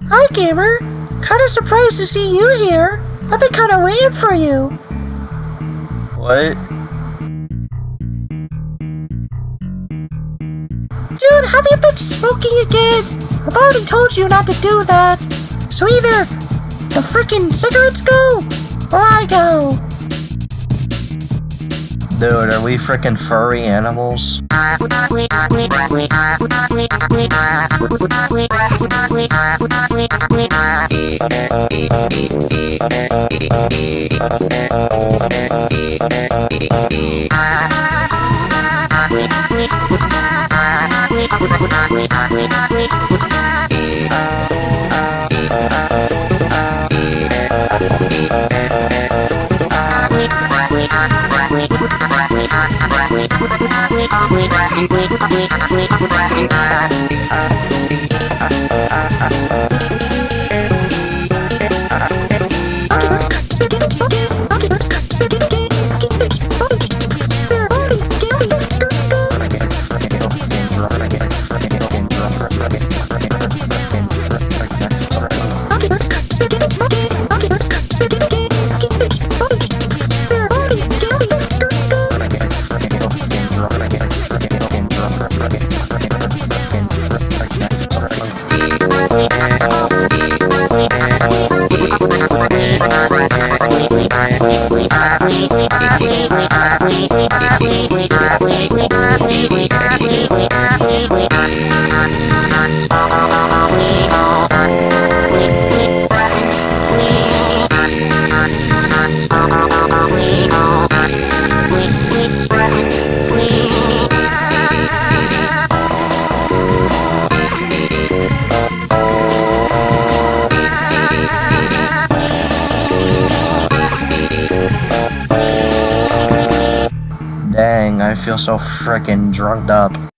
Hi, gamer. Kinda surprised to see you here. I've been kinda waiting for you. What? Dude, have you been smoking again? I've already told you not to do that. So either the freaking cigarettes go, or I go. Dude, are we frickin' furry animals? Dang, I feel so frickin' drunked up.